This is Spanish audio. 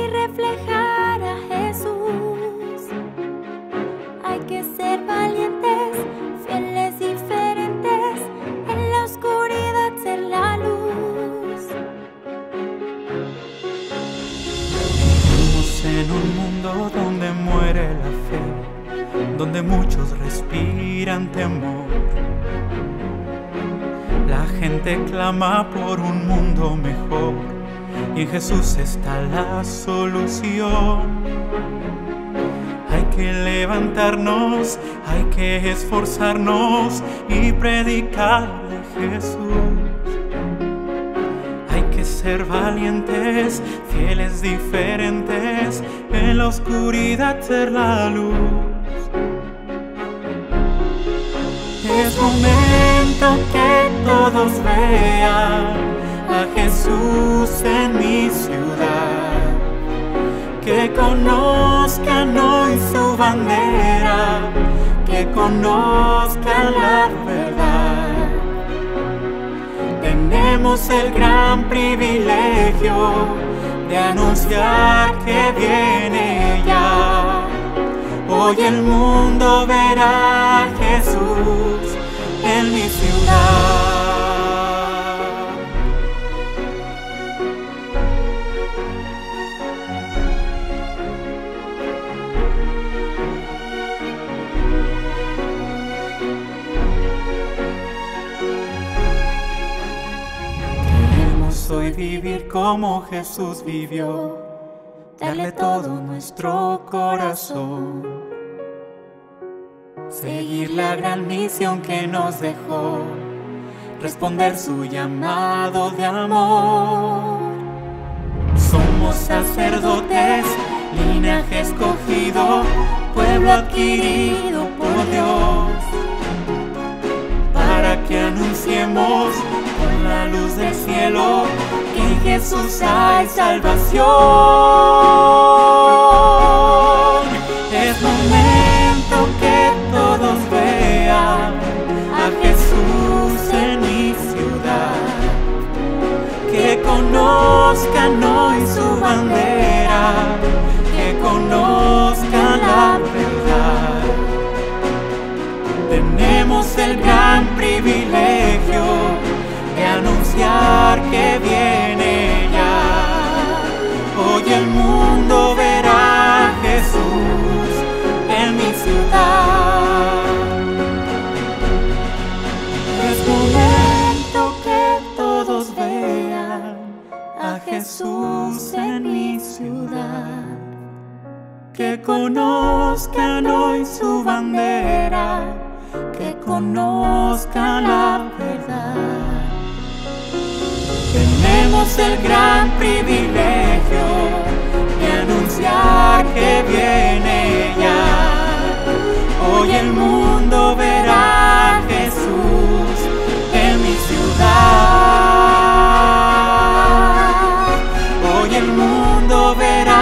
y reflejar a Jesús. Hay que ser valientes, fieles, diferentes, en la oscuridad ser la luz. Vivimos en un mundo donde muere la fe, donde muchos respiran temor. La gente clama por un mundo mejor y en Jesús está la solución. Hay que levantarnos, hay que esforzarnos y predicar de Jesús. Hay que ser valientes, fieles, diferentes, en la oscuridad ser la luz. Es momento que todos vean a Jesús en mi ciudad, que conozcan hoy su bandera, que conozcan la verdad. Tenemos el gran privilegio de anunciar que viene ya. Hoy el mundo verá a Jesús en mi ciudad. Queremos hoy vivir como Jesús vivió, darle todo nuestro corazón, seguir la gran misión que nos dejó, responder su llamado de amor. Somos sacerdotes, linaje escogido, pueblo adquirido por Dios, para que anunciemos con la luz del cielo que en Jesús hay salvación. Es momento que todos vean a Jesús en mi ciudad, que conozcan hoy su bandera, que conozcan la verdad. Tenemos el gran privilegio de anunciar que viene ya. Hoy el mundo verá a Jesús en mi ciudad. Es momento que todos vean a Jesús en mi ciudad, que conozcan hoy su bandera, que conozcan la verdad. Tenemos el gran privilegio de anunciar que viene ya. Hoy el mundo verá a Jesús en mi ciudad. Hoy el mundo verá